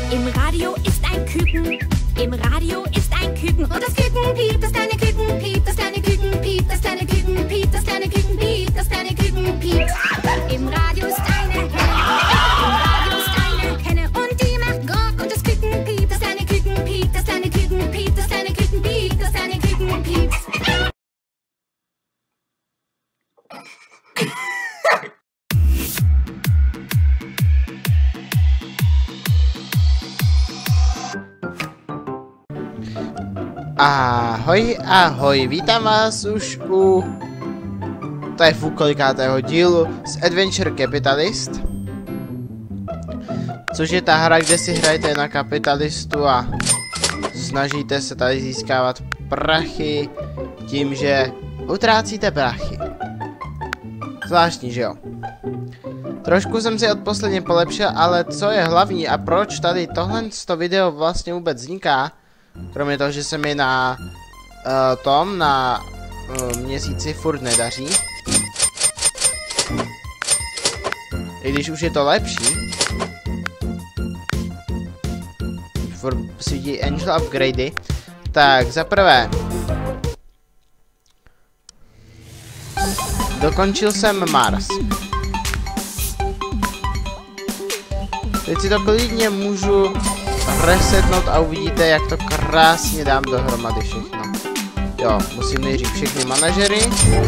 Im Radio ist ein Küken. Im Radio ist ein Küken. Und das Küken piept, das kleine Küken piept, das kleine Küken piept, das kleine Küken piept, das kleine Küken piept, das kleine Küken piept. Im Radio ist eine Henne. Im Radio ist eine Henne. Und die macht Gok. Und das Küken piept, das kleine Küken piept, das kleine Küken piept, das kleine Küken piept, das kleine Küken piept. Ahoj, ahoj, vítám vás už u kolikátého dílu z Adventure Capitalist, což je ta hra, kde si hrajete na kapitalistu a snažíte se tady získávat prachy tím, že utrácíte prachy. Zvláštní, že jo? Trošku jsem si odposledně polepšil, ale co je hlavní a proč tady tohle video vlastně vůbec vzniká, kromě toho, že se mi na měsíci furt nedaří. I když už je to lepší. Furt svítí Angel upgradey. Tak za prvé. Dokončil jsem Mars. Teď si to klidně můžu resetnout a uvidíte, jak to krásně dám dohromady všechno. Jo, musím nejdřív všechny manažery.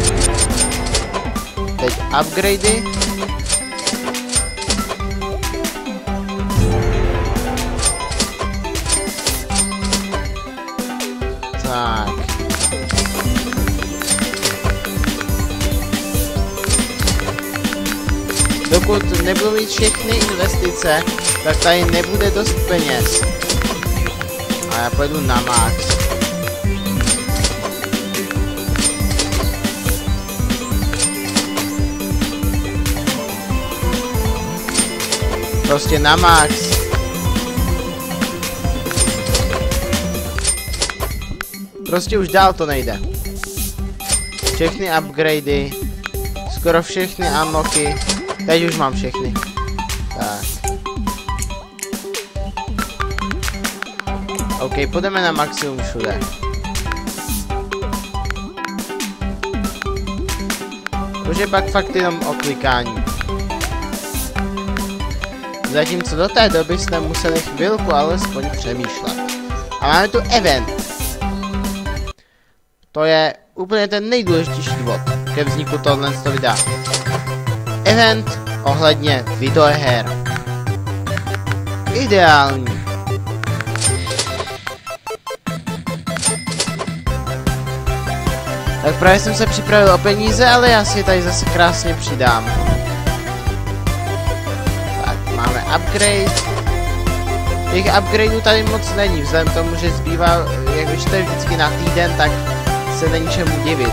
Teď upgradey. Tak. Dokud nebudu mít všechny investice, tak tady nebude dost peněz. A já pojedu na max. Prostě na max. Prostě už dál to nejde. Všechny upgradey, skoro všechny unlocky. Teď už mám všechny. Tak. OK, půjdeme na maximum všude. Už je pak fakt jenom o klikání. Zatímco do té doby jsme museli chvilku alespoň přemýšlet. A máme tu event. To je úplně ten nejdůležitější důvod ke vzniku tohoto videa. Event ohledně videoher. Ideální. Tak právě jsem se připravil o peníze, ale já si je tady zase krásně přidám. Tak, máme upgrade. Těch upgradeů tady moc není, vzhledem k tomu, že zbývá, jak když to je vždycky na týden, tak se není čemu divit.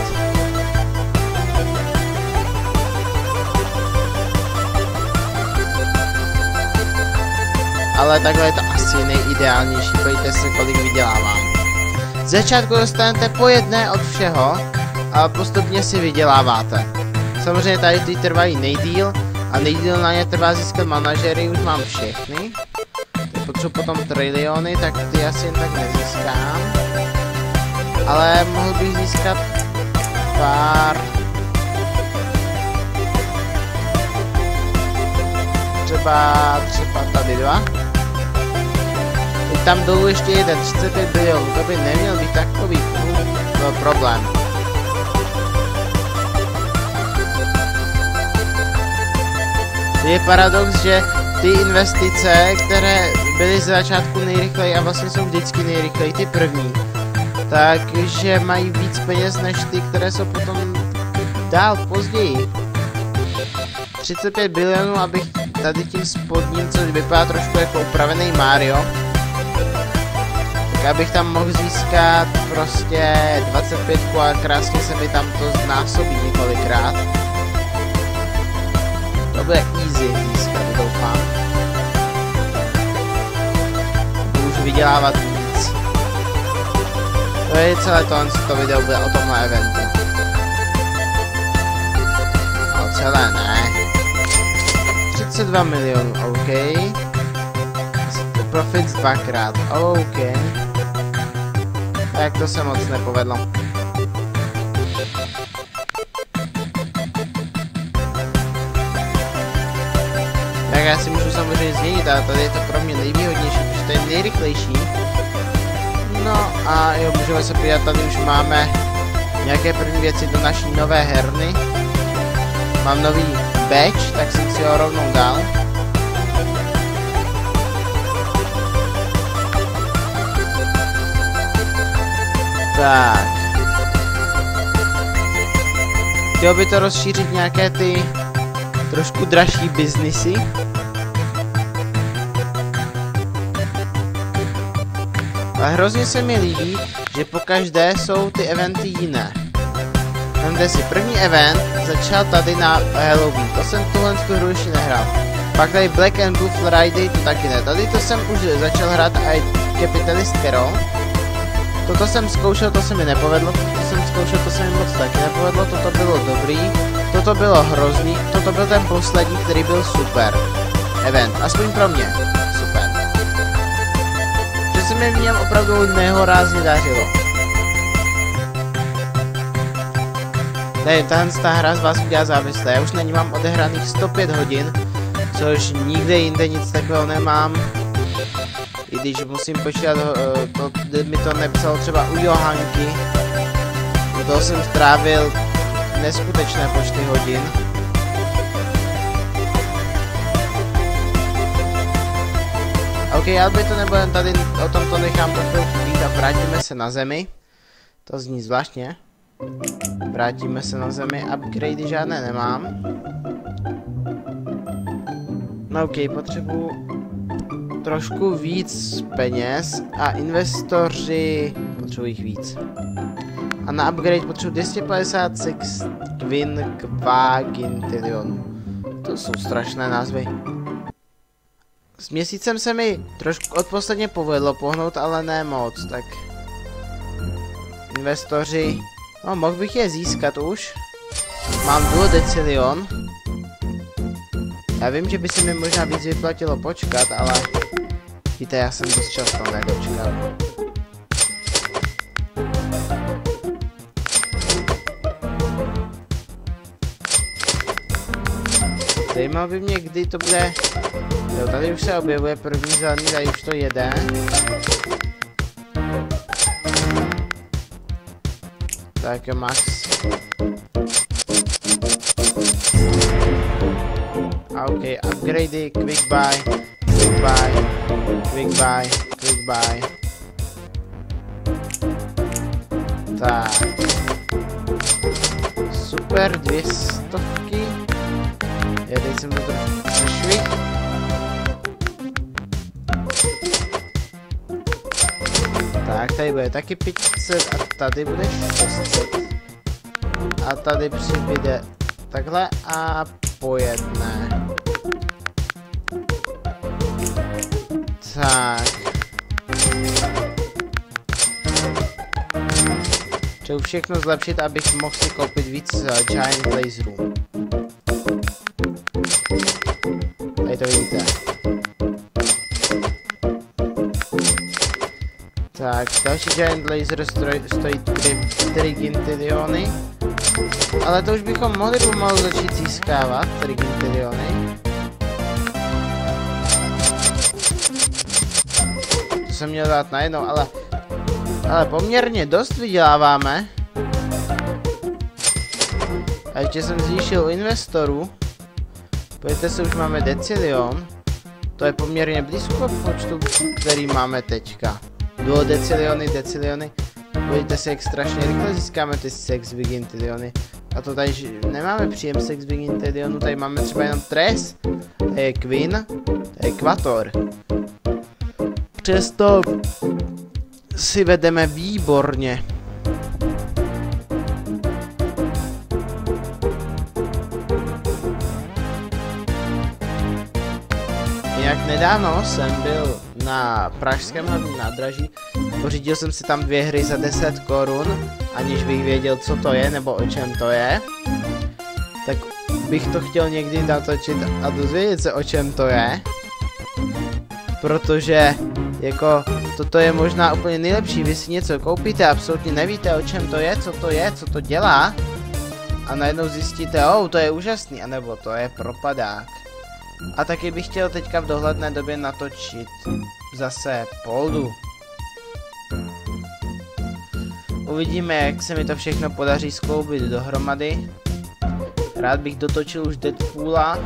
Ale takhle je to asi nejideálnější, pojďte se, kolik vydělávám. Z začátku dostanete po jedné od všeho a postupně si vyděláváte. Samozřejmě tady ty trvají nejdýl a nejdýl na ně trvá získat manažery, už mám všechny. Potřebuji potom triliony, tak ty asi jen tak nezískám. Ale mohl bych získat pár. Třeba tady dva. Je tam dolů ještě jeden, 35 bilionů, to by neměl být takový problém. Je paradox, že ty investice, které byly z začátku nejrychleji a vlastně jsou vždycky nejrychleji ty první, takže mají víc peněz než ty, které jsou potom dál později. 35 bilionů, abych tady tím spodním, což vypadá trošku jako upravený Mario, tak abych tam mohl získat prostě 25 a krásně se mi tam to znásobí několikrát. To bude easy získat, doufám. Můžu vydělávat víc. To je celé to video bude o tomhle eventu. No celé ne. 32 milionů, OK. profits dvakrát. OK. Tak to se moc nepovedlo. Tak já si můžu samozřejmě změnit, ale tady je to pro mě nejvýhodnější, protože to je nejrychlejší. No a jo, můžeme se podívat, tady už máme nějaké první věci do naší nové herny. Mám nový badge, tak jsem si ho rovnou dal. Tak. Chtěl by to rozšířit nějaké ty trošku dražší biznisy. Ale hrozně se mi líbí, že pokaždé jsou ty eventy jiné. Vemte si, první event začal tady na Halloween, to jsem tuhle hru ještě nehrál. Pak tady Black and Blue Friday, to taky ne. Tady to jsem už začal hrát i Capitalist Carol. Toto jsem zkoušel, to se mi nepovedlo, toto jsem zkoušel, to se mi moc taky nepovedlo, toto bylo dobrý, toto bylo hrozný, toto byl ten poslední, který byl super. Event, aspoň pro mě, super. Že se mi v něm opravdu nehorázně dařilo. Tady ta hra z vás udělá závislé, já už na ní mám odehraných 105 hodin, což nikde jinde nic takového nemám. I když musím počítat, mi to nepsalo třeba u Johanky, do toho jsem strávil neskutečné počty hodin. OK, ale by to nebudem tady, o tom to nechám to chvilku být a vrátíme se na zemi. To zní zvláštně. Vrátíme se na zemi, upgradey žádné nemám. No OK, potřebuji trošku víc peněz a investoři potřebují jich víc. A na upgrade potřebuji 256 quintilionů. To jsou strašné názvy. S měsícem se mi trošku odposledně povedlo pohnout, ale ne moc, tak... Investoři... No, mohl bych je získat už. Mám duodecilion. Já vím, že by se mi možná víc vyplatilo počkat, ale... Víte, já jsem dost často nedočkal. Zajímalo by mě, kdy to bude... Jo, tady už se objevuje první zelený, tady už to jede. Tak jo, max. A OK, upgradey, quick buy, quick buy, quick buy, quick buy. Tak. Super, 200. Já teď jsem to trošku přešvih. Tak, tady bude taky 500 a tady bude 600. A tady přibyde takhle a pojedne. Tak. Chtěl všechno zlepšit, abych mohl si koupit víc Giant Laserů. Tady to vidíte. Tak, další Giant Laser stojí 4 quintiliony. Ale to už bychom mohli pomalu začít získávat 4 quintiliony. To jsem měl dát najednou, ale poměrně dost vyděláváme. A ještě jsem zvýšil u investorů. Pojďte se, už máme decilion. To je poměrně blízko počtu, který máme teďka. Duodeciliony, deciliony. Podívejte se, jak strašně rychle získáme ty 6 quintiliony. A to tady nemáme příjem 6 quintilionu, tady máme třeba jenom tres. To je Queen, to je Quator. Přesto si vedeme výborně. Jinak nedávno jsem byl na pražském hlavním nádraží, pořídil jsem si tam 2 hry za 10 korun, aniž bych věděl, co to je, nebo o čem to je. Tak bych to chtěl někdy natočit a dozvědět se, o čem to je. protože jako toto je možná úplně nejlepší. Vy si něco koupíte, absolutně nevíte, o čem to je, co to dělá a najednou zjistíte, to je úžasný, anebo to je propadák. A taky bych chtěl teďka v dohledné době natočit zase poldu. Uvidíme, jak se mi to všechno podaří skloubit dohromady. Rád bych dotočil už Deadpoola.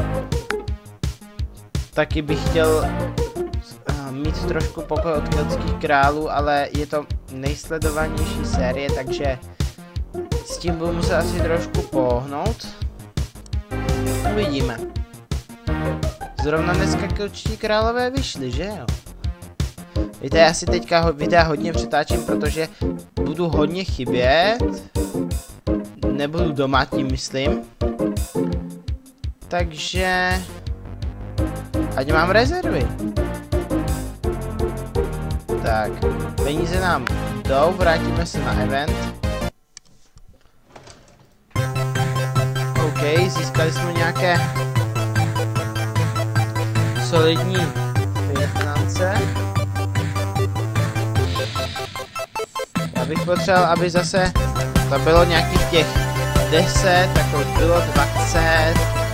Taky bych chtěl mít trošku pokoj od Keltských králů, ale je to nejsledovanější série, takže s tím budu muset asi trošku pohnout. Uvidíme. Zrovna dneska Keltští králové vyšli, že jo? Víte, já si teďka videa hodně přetáčím, protože budu hodně chybět. Nebudu doma, tím myslím. Takže... ať mám rezervy. Tak, peníze nám jdou, vrátíme se na event. OK, získali jsme nějaké solidní finance. Já bych potřeboval, aby zase to bylo nějakých těch 10, tak to už bylo 20,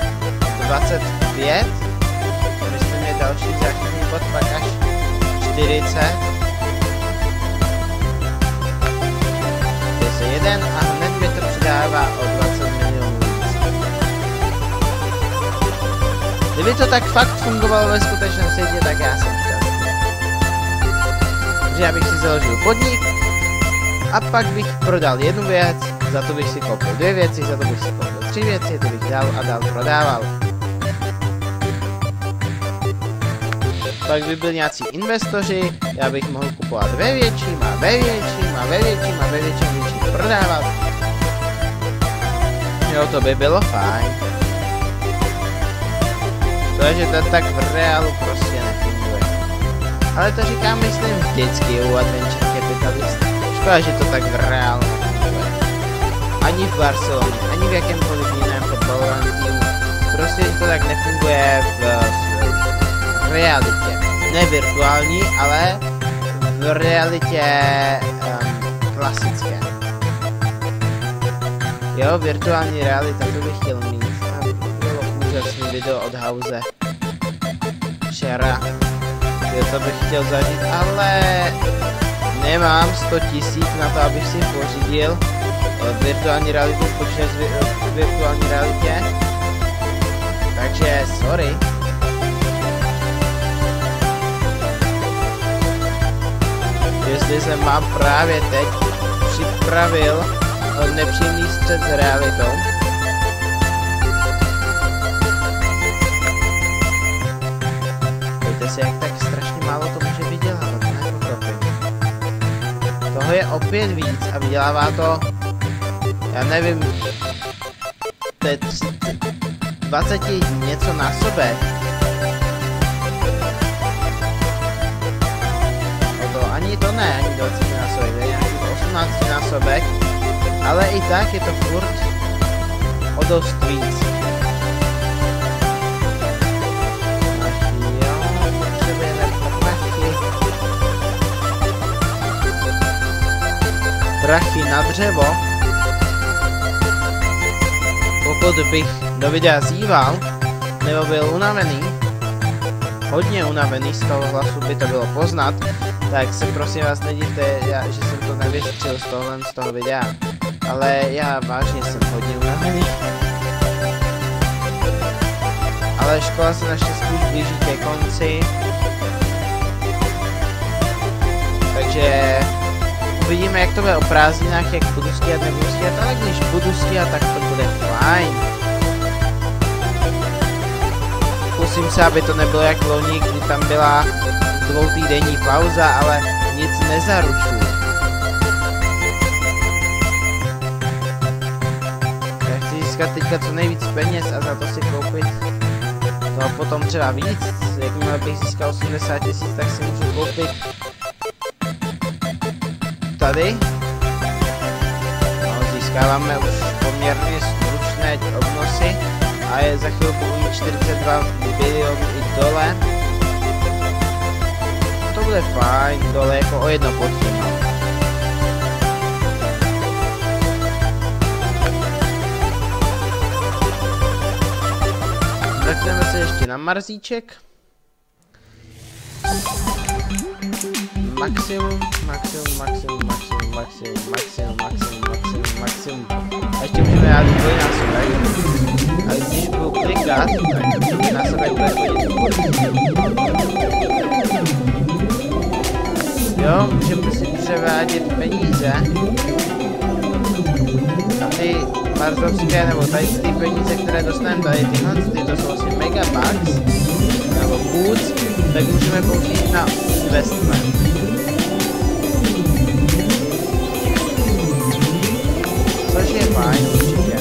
25. Myslím, je další záchytný bod, pak až 40. Je se jeden a hned mi to přidává o 20 milionů víc. Kdyby to tak fakt fungovalo ve skutečném světě, tak já jsem šťastný. Takže já bych si založil podnik a pak bych prodal jednu věc, za to bych si koupil 2 věci, za to bych si koupil 3 věci, to bych dal a dál prodával. Pak by byli nějací investoři, já bych mohl kupovat ve větším a ve větším a ve větším a ve větším prodávat. Jo, to by bylo fajn. Protože to tak v reálu prostě nefunguje. Ale to říkám, myslím, vždycky u Adventure Capitalist. Škoda, že to tak v reálu nefunguje. Ani v Barceloně, ani v jakémkoliv jiném fotbalovém týmu. Prostě to tak nefunguje v realitě. Ne virtuální, ale v realitě klasické. Jo, virtuální realita, to bych chtěl mít. Bylo úžasný video od House včera. Jo, to bych chtěl zažít, ale nemám 100 000 na to, abych si pořídil virtuální realitu, počítač v virtuální realitě. Takže sorry. Jestli jsem vám právě teď připravil nepříjemný střet s realitou. Víte si, jak tak strašně málo to může vydělávat, to nepochopím. Toho je opět víc a vydělává to, já nevím, to je 20 něco násobek. Ani to ne, ani 20 násobek, je nějaký 18 násobek, ale i tak je to furt o dost víc. Jo, potřebujeme prachy na dřevo. Pokud bych do videa zíval, nebo byl unavený, hodně unavený, z toho hlasu by to bylo poznat, tak se prosím vás nedivte, že jsem to nevystřil z toho videa. Ale já vážně jsem hodně unavený. Ale škola se naštěstí už blíží ke konci. Takže uvidíme, jak to bude o prázdninách, jak budu stíhat, nebudu stíhat, ale když budu stíhat, tak to bude fajn. Zkusím se, aby to nebylo jak loni, kdy tam byla 2týdenní pauza, ale nic nezaručuju. Já chci získat teďka co nejvíc peněz a za to si koupit toho potom třeba víc. Jakmile bych získal 80 000, tak si můžu koupit tady. No, získáváme už poměrně stručné obnosy a je za chvilku umí 42 bilionů i dole. bude fajn, dole jako o jedno pod tím. Mrkneme se ještě na Marsíček. Maximum. A ještě můžeme dát dvojnásobek. A když budu klikat, tak násobek bude chodit. Jo, můžeme si převádět peníze. A ty marsovské, nebo tady ty peníze, které dostaneme tady tyhle, to jsou asi megabucks, nebo boots, tak můžeme použít na investment. Což je fajn určitě.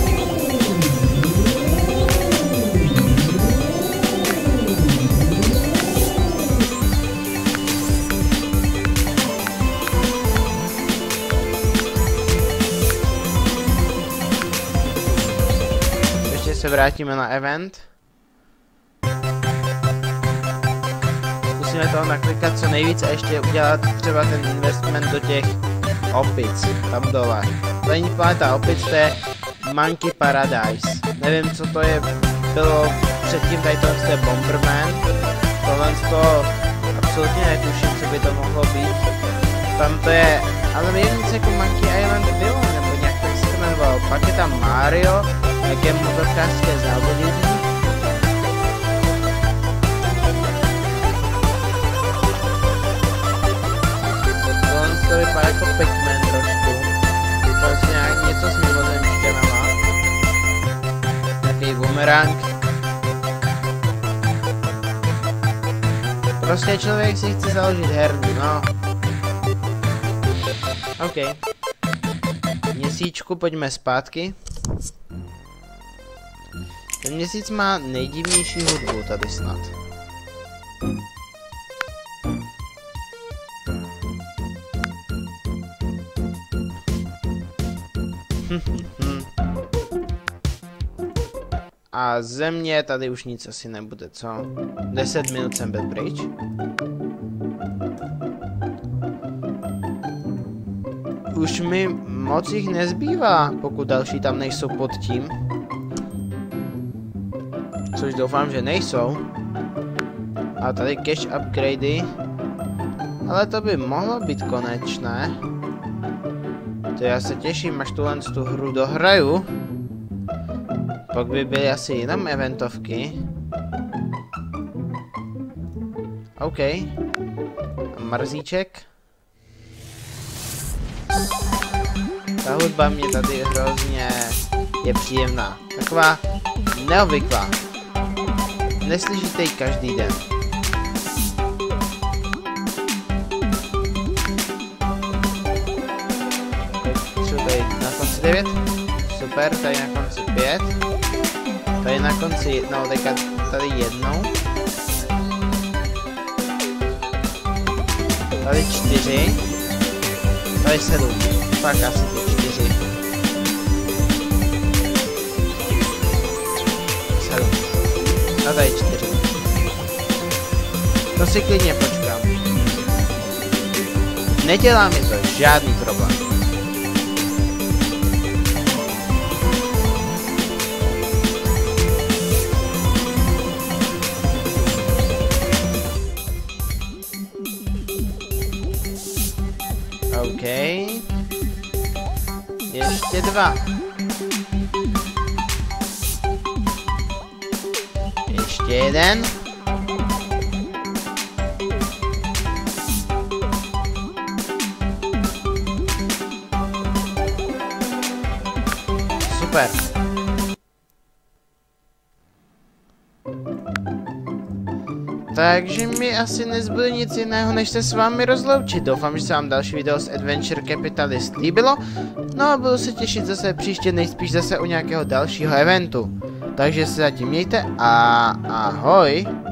Ještě se vrátíme na event. Musíme toho naklikat co nejvíc a ještě udělat třeba ten investment do těch opic, tam dole. To není planeta opic, to je Monkey Paradise. Nevím, co to je, bylo předtím, tady tohle je Bomberman. Tohle to absolutně netuším, co by to mohlo být. Tam to je, ale nevím nic jako Monkey Island bylo, nebo nějak tak se to jmenovalo. Pak je tam Mario, jaké motorkářské závodění. To vypadá jako Pac-Man trošku. Prostě nějak něco s mimozemštěnama. Takový bumerang. Prostě člověk si chce založit hernu, no. OK. Měsíčku, pojďme zpátky. Ten měsíc má nejdivnější hudbu tady snad. A země, tady už nic asi nebude, co? 10 minut jsem byl pryč. Už mi moc jich nezbývá, pokud další tam nejsou pod tím. Což doufám, že nejsou. A tady cash upgradey. Ale to by mohlo být konečné. To já se těším, až tu hru dohraju. Pak by byly asi jenom eventovky. OK. A Marsíček. Ta hudba mě tady hrozně je příjemná. Taková neobvyklá. Neslyšíte ji každý den. Třeba tady na konci 9. Super, tady na konci 5. Tady na konci, no teďka tady jednou. Tady 4. Tady 7. Tak asi ty 4. 7. A tady 4. To si klidně počkám. Nedělá mi to žádný problém. OK. Ještě 2. Ještě 1. Super. Takže mi asi nezbude nic jiného, než se s vámi rozloučit. Doufám, že se vám další video z Adventure Capitalist líbilo. No a budu se těšit zase příště, nejspíš zase u nějakého dalšího eventu. Takže se zatím mějte a ahoj.